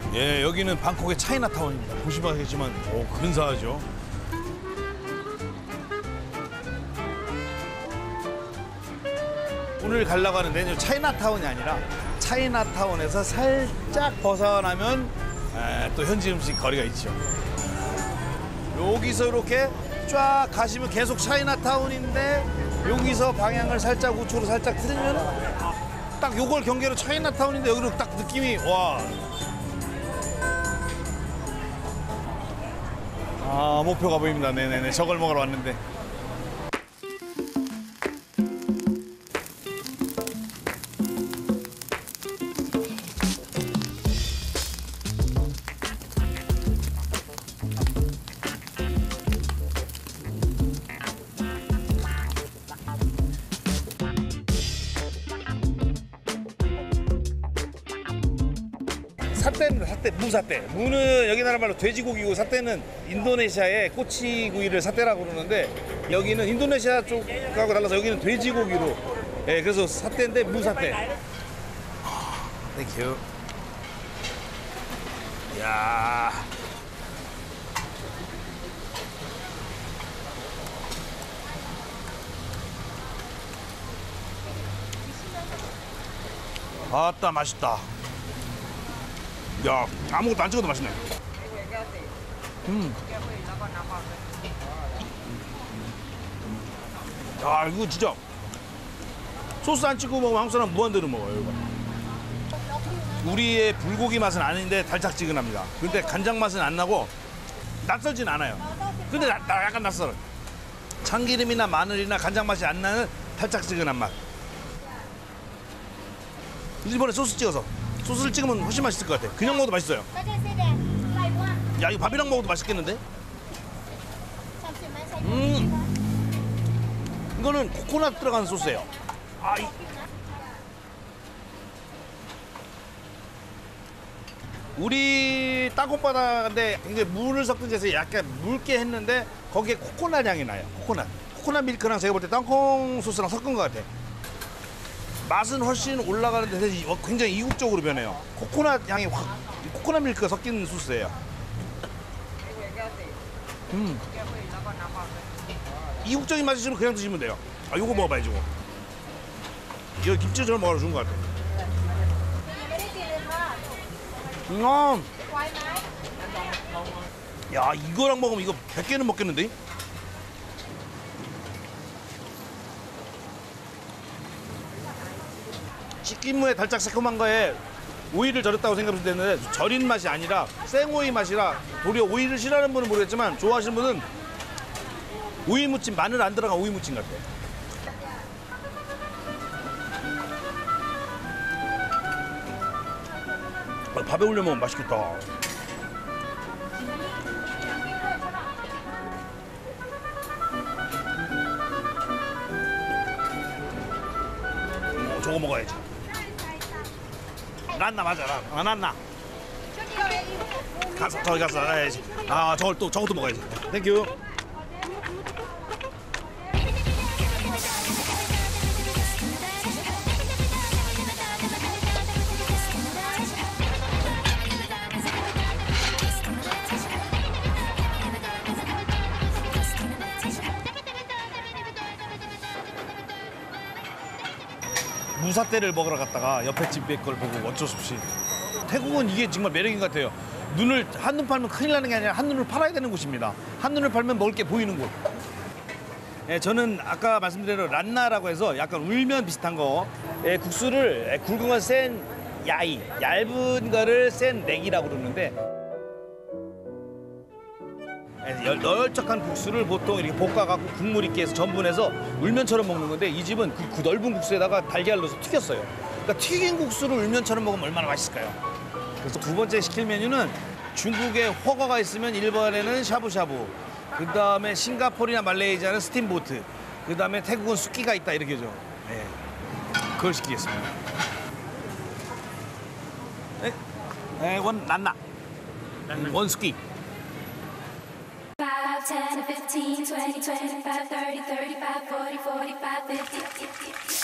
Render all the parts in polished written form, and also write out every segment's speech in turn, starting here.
예, 여기는 방콕의 차이나타운입니다. 보시면 알겠지만, 오, 근사하죠. 오늘 가려고 하는데 차이나타운이 아니라 차이나타운에서 살짝 벗어나면 또 현지 음식 거리가 있죠. 여기서 이렇게 쫙 가시면 계속 차이나타운인데 여기서 방향을 살짝 우측으로 살짝 틀면 딱 요걸 경계로 차이나타운인데 여기로 딱 느낌이 와. 아, 목표가 보입니다. 네네네. 저걸 먹으러 왔는데. 사떼입니다. 사떼, 무사떼. 무는 여기 나라 말로 돼지고기고 사떼는 인도네시아의 꼬치구이를 사떼라고 그러는데 여기는 인도네시아 쪽하고 달라서 여기는 돼지고기로 예, 그래서 사떼인데 무사떼. 땡큐. 이야. 아따 맛있다. 야, 아무것도 안 찍어도 맛있네. 야, 이거 진짜 소스 안 찍고 먹으면 한국 사람 무한대로 먹어요. 이거. 우리의 불고기 맛은 아닌데 달짝지근합니다. 근데 간장 맛은 안 나고 낯설진 않아요. 근데 나 약간 낯설어. 참기름이나 마늘이나 간장 맛이 안 나는 달짝지근한 맛. 이번에 소스 찍어서 소스를 찍으면 훨씬 맛있을 것 같아. 그냥 먹어도 맛있어요. 야, 이거 밥이랑 먹어도 맛있겠는데? 이거는 코코넛 들어간 소스예요. 아, 우리 땅콩바다인데 굉장히 물을 섞은 데서 약간 묽게 했는데 거기에 코코넛 향이 나요. 코코넛 밀크랑 제가 볼 때 땅콩 소스랑 섞은 것 같아. 맛은 훨씬 올라가는데 굉장히 이국적으로 변해요. 코코넛 향이 확, 코코넛 밀크가 섞인 소스예요. 이국적인 맛이시면 그냥 드시면 돼요. 아, 요거 먹어봐야지, 이거. 이거 김치처럼 먹어서 좋은 것 같아. 야, 이거랑 먹으면 이거 100개는 먹겠는데? 찌끼무의 달짝 새콤한 거에 오이를 절였다고 생각하면 되는데 절인 맛이 아니라 생오이 맛이라 도리어 오이를 싫어하는 분은 모르겠지만 좋아하시는 분은 오이 무침, 마늘 안 들어간 오이 무침 같아. 밥에 올려 먹으면 맛있겠다. 저거 먹어야지. 란나 맞아, 란나. 가서 저기 가서 해야지. 아, 저것도 먹어야지. 땡큐. 무사떼를 먹으러 갔다가 옆에 집에 걸 보고 어쩔 수 없이 태국은 이게 정말 매력인 것 같아요. 눈을 한눈 팔면 큰일 나는 게 아니라 한눈을 팔아야 되는 곳입니다. 한눈을 팔면 먹을 게 보이는 곳. 예, 저는 아까 말씀드린 대로 란나라고 해서 약간 울면 비슷한 거 국수를 굵은 건 센 야이, 얇은 거를 센 넥이라고 그러는데 널쩍한 국수를 보통 이렇게 볶아갖고 국물 있게 해서 전분해서 울면처럼 먹는 건데 이 집은 그 넓은 국수에다가 달걀 넣어서 튀겼어요. 그러니까 튀긴 국수를 울면처럼 먹으면 얼마나 맛있을까요? 그래서 두 번째 시킬 메뉴는 중국에 허거가 있으면 일본에는 샤브샤브, 그 다음에 싱가포르나 말레이시아는 스팀보트, 그 다음에 태국은 수끼가 있다 이렇게죠. 네, 그걸 시키겠습니다. 네, 원 란나, 원 수끼. 5, 10, 15, 20, 25, 30, 35, 40, 45, 50.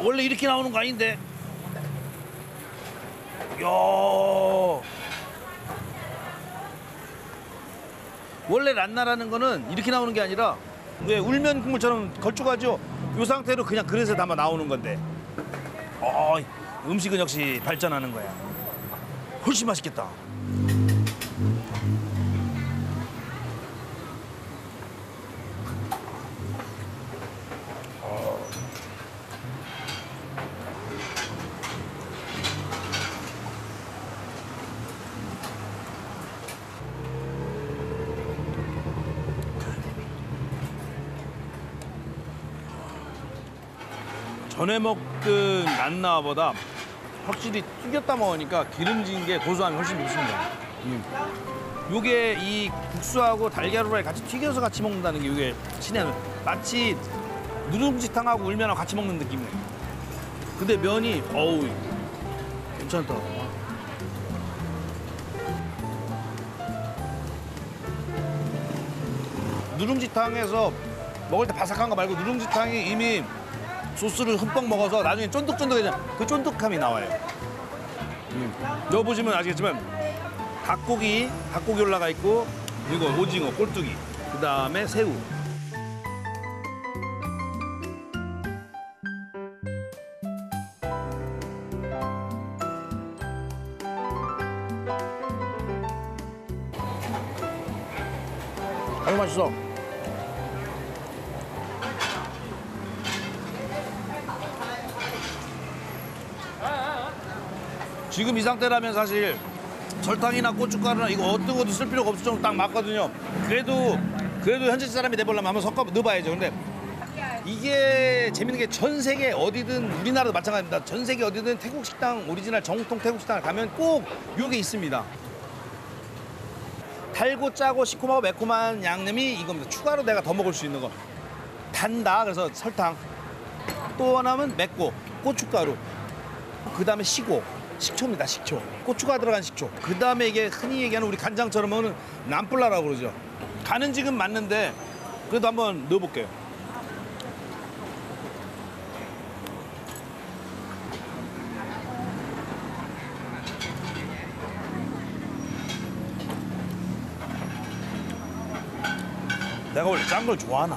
원래 이렇게 나오는 거 아닌데. 야. 원래 란나라는 거는 이렇게 나오는 게 아니라 왜 울면 국물처럼 걸쭉하죠? 이 상태로 그냥 그릇에 담아 나오는 건데. 음식은 역시 발전하는 거야. 훨씬 맛있겠다. 전에 먹던 란나보다 확실히 튀겼다 먹으니까 기름진 게 고소함이 훨씬 높습니다. 요게 이 국수하고 달걀 후라이 같이 튀겨서 같이 먹는다는 게 이게 신의 마치 누룽지탕하고 울면하고 같이 먹는 느낌이에요. 근데 면이 어우 괜찮다. 누룽지탕에서 먹을 때 바삭한 거 말고 누룽지탕이 이미 소스를 흠뻑 먹어서 나중에 쫀득쫀득해져. 그 쫀득함이 나와요. 여기 보시면 아시겠지만 닭고기 올라가 있고 그리고 오징어, 꼴뚜기, 그 다음에 새우. 아주 맛있어. 지금 이 상태라면 사실 설탕이나 고춧가루나 이거 어떤 것도 쓸 필요가 없을 정도로 딱 맞거든요. 그래도 현지 사람이 돼보려면 한번 섞어 넣어봐야죠. 근데 이게 재밌는 게 전 세계 어디든 우리나라도 마찬가지입니다. 전 세계 어디든 태국 식당 오리지널 정통 태국 식당을 가면 꼭 이게 있습니다. 달고 짜고 시큼하고 매콤한 양념이 이겁니다. 추가로 내가 더 먹을 수 있는 거. 단다 그래서 설탕. 또 하나는 맵고 고춧가루. 그 다음에 식초입니다. 식초. 고추가 들어간 식초. 그 다음에 이게 흔히 얘기하는 우리 간장처럼 먹는 남플라라고 그러죠. 간은 지금 맞는데 그래도 한번 넣어볼게요. 내가 원래 짠 걸 좋아하나?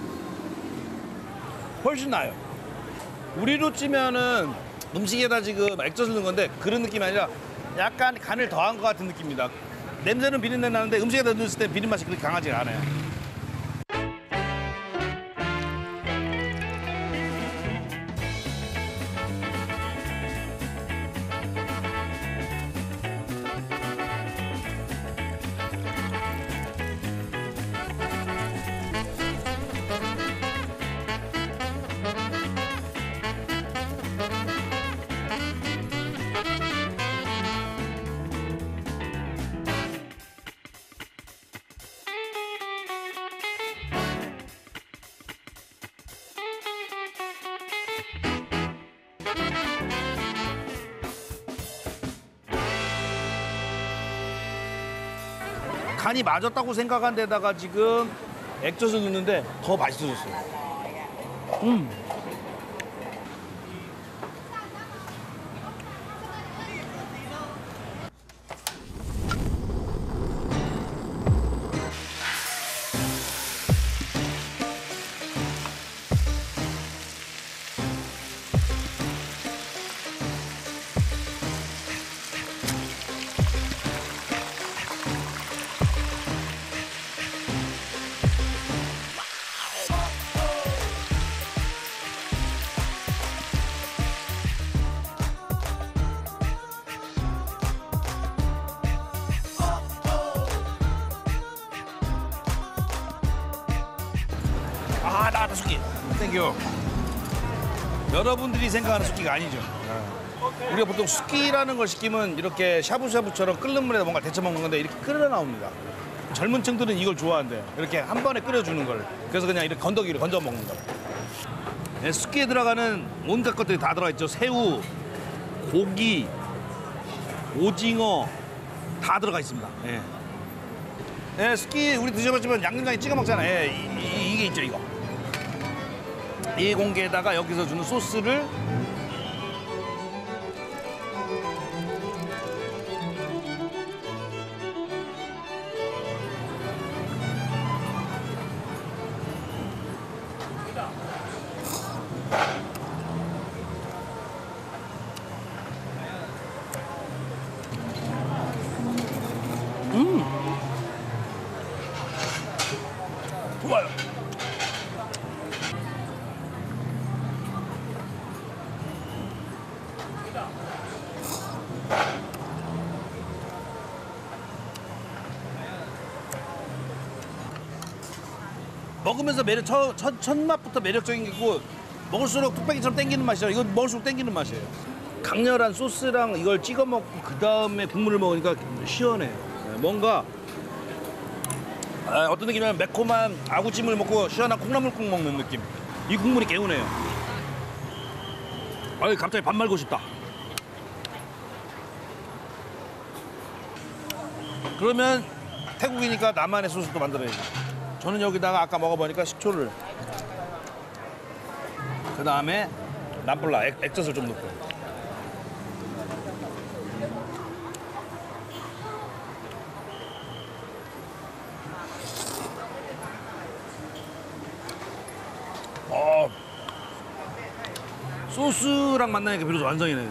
훨씬 나아요. 우리로 찌면은 음식에다 지금 액젓을 넣은 건데 그런 느낌이 아니라 약간 간을 더한 것 같은 느낌입니다. 냄새는 비린내 나는데 음식에다 넣었을 때 비린 맛이 그렇게 강하지가 않아요. 간이 맞았다고 생각한 데다가 지금 액젓을 넣는데 더 맛있어졌어요. 아, 나왔다, 숙기. 땡큐. 여러분들이 생각하는 숙기가 아니죠. 우리가 보통 숙기라는 걸 시키면 이렇게 샤브샤브처럼 끓는 물에다 뭔가 데쳐 먹는 건데 이렇게 끓여 나옵니다. 젊은 층들은 이걸 좋아한대요. 이렇게 한 번에 끓여주는 걸. 그래서 그냥 이렇게 건더기로 건져 먹는 거. 네, 숙기에 들어가는 온갖 것들이 다 들어가 있죠. 새우, 고기, 오징어 다 들어가 있습니다. 예. 예, 숙기 우리 드셔봤지만 양념장에 찍어 먹잖아요. 예, 이게 있죠, 이거. 이 공기에다가 여기서 주는 소스를 좋아요. 먹으면서 매력 첫 맛부터 매력적인 게 있고 먹을수록 뚝배기처럼 땡기는 맛이야. 이건 먹을수록 땡기는 맛이에요. 강렬한 소스랑 이걸 찍어 먹고 그 다음에 국물을 먹으니까 시원해요. 네, 뭔가 어떤 느낌이냐면 매콤한 아구찜을 먹고 시원한 콩나물국 먹는 느낌. 이 국물이 개운해요. 아유 갑자기 밥 말고 싶다. 그러면 태국이니까 나만의 소스도 만들어야지. 저는 여기다가 아까 먹어보니까 식초를 그 다음에 남불라 액젓을 좀 넣고 소스랑 만나니까 비로소 완성이네.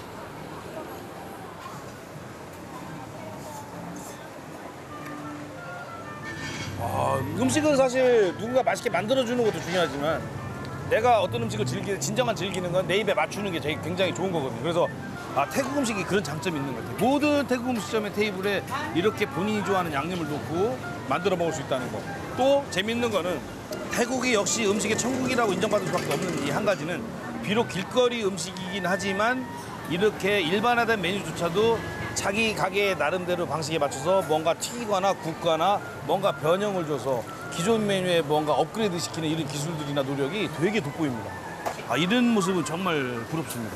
음식은 사실 누군가 맛있게 만들어주는 것도 중요하지만 내가 어떤 음식을 진정한 즐기는 건 내 입에 맞추는 게 굉장히 좋은 거거든요. 그래서 태국 음식이 그런 장점이 있는 것 같아요. 모든 태국 음식점의 테이블에 이렇게 본인이 좋아하는 양념을 놓고 만들어 먹을 수 있다는 거. 또 재밌는 거는 태국이 역시 음식의 천국이라고 인정받을 수밖에 없는 이 한 가지는 비록 길거리 음식이긴 하지만 이렇게 일반화된 메뉴조차도 자기 가게의 나름대로 방식에 맞춰서 뭔가 튀기거나 굽거나 뭔가 변형을 줘서 기존 메뉴에 뭔가 업그레이드 시키는 이런 기술들이나 노력이 되게 돋보입니다. 이런 모습은 정말 부럽습니다.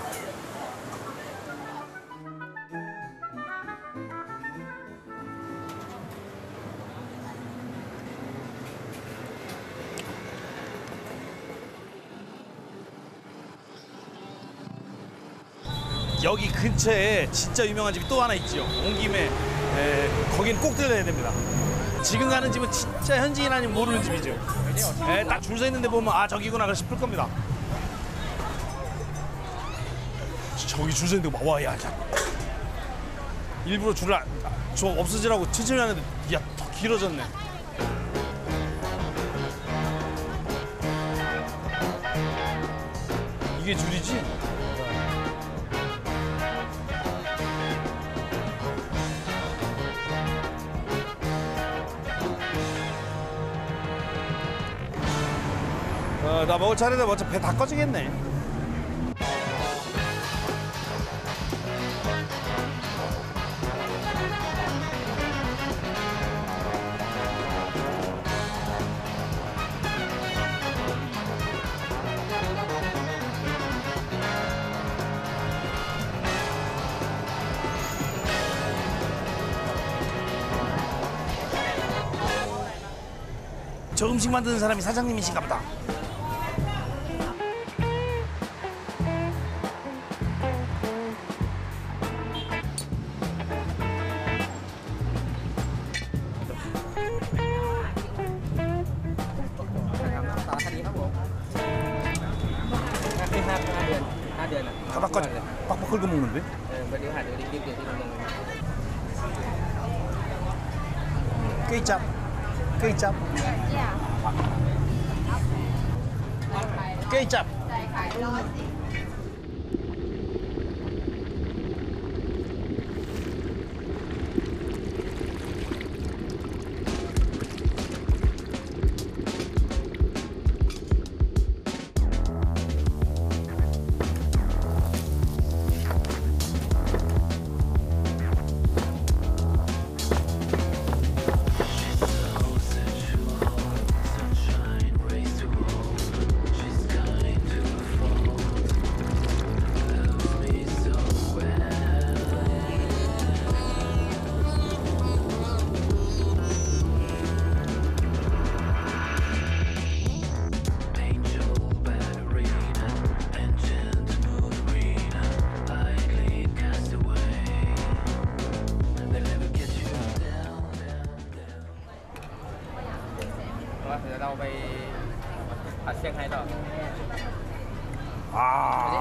여기 근처에 진짜 유명한 집이 또 하나 있죠. 온 김에 거긴 꼭 들려야 됩니다. 지금 가는 집은 진짜 현지인 아니면 모르는 집이죠. 딱 줄 서 있는데 보면 저기구나 싶을 겁니다. 저기 줄 서 있는데 야. 일부러 줄을 저 없어지라고 천천히 하는데 야 더 길어졌네. 이게 줄이지? 나 먹을 차례다 어차피 배 다 꺼지겠네. 저 음식 만드는 사람이 사장님이신가 보다. 바닥까지 빡빡 긁어 먹는데? 깨이짭 깨이짭 깨이짭.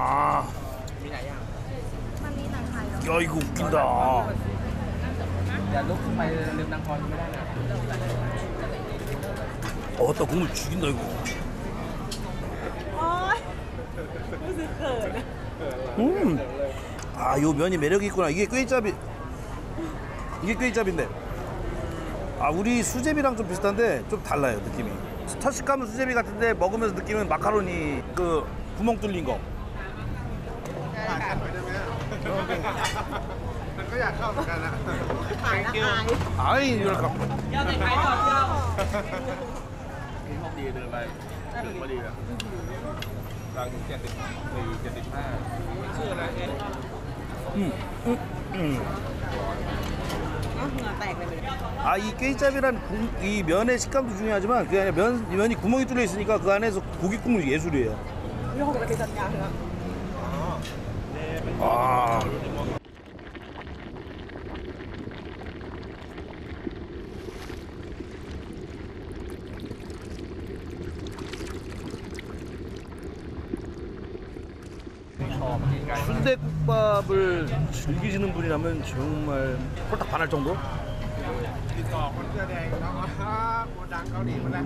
야 이거 웃긴다. 또 국물 죽인다 이거. โอ๊ยรู้สึกเขิน 아, 요 면이 매력이 있구나. 이게 꾀잡인데. 아, 우리 수제비랑 좀 비슷한데 좀 달라요, 느낌이. 첫 식감은 수제비 같은데 먹으면서 느낌은 마카로니 그 구멍 뚫린 거. มันก็อยากเข้าเหมือนกันนะถ่ายแล้วอาย 아이, 이럴까. ย่าใส่ไข่ก่อนย่าโชคดีเดินไปถึงพอดีแล้วกลางถึง74 75ชื่ออะไรเอ๊ะเหงื่อแตกเลย 아, 이 꾀잡이란 이 면의 식감도 중요하지만 그 안에 면이 구멍이 뚫려 있으니까 그 안에서 고기 국물이 예술이에요. ยี่ห้ออะไรจัดยาเหรอ 아. 순대국밥을 즐기시는 분이라면 정말 홀딱 반할 정도? ติดต่อคนเสื้อแดงเขาโกดังเกาหลีมาแล้ว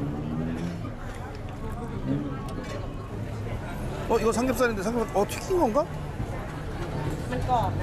이거 삼겹살인데 삼겹살 튀긴 건가? มันกรอบนะ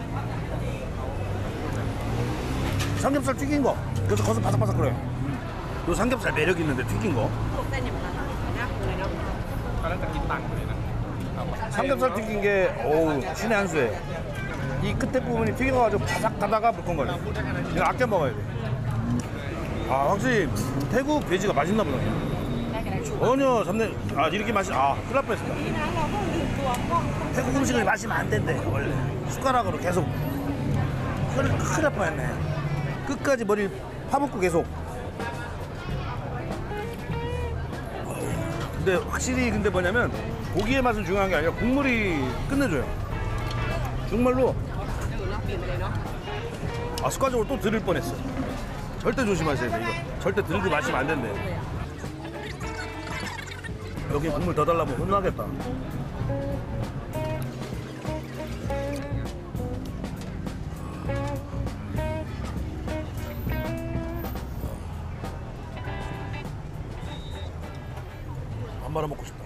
삼겹살 튀긴 거. 그래서 겉은 바삭바삭거려요. 요 삼겹살 매력 있는데 튀긴 거. พวกเส้นเนี่ยมันน่ากินเลยเนาะตอนนั้นจะกินตังค์เลยนะ 삼겹살 튀긴 게 어우 신의 한 수예요. 이 끝에 부분이 튀겨가지고 바삭하다가 물컹거려. 이거 아껴 먹어야 돼. 아 확실히 태국 돼지가 맛있나 보다. 전혀 잡내 아 이렇게 맛이 큰일 날 뻔했습니다. นี่นะเราต้องดื่มตัวกล้อง 태국 음식을 마시면 안 된대 원래. 숟가락으로 계속. 큰일 날 뻔했네. 끝까지 머리를 파먹고 계속. 근데 확실히 근데 뭐냐면 고기의 맛은 중요한 게 아니라 국물이 끝내줘요. 정말로 ดื่มแล้วเปลี่ยนไปเลยเนาะ 아 습관적으로 또 들을 뻔했어. 절대 조심하셔야 돼 이거. 절대 들고 마시면 안 된대. 여기 국물 더 달라면 혼나겠다. 한 마리 먹고 싶다.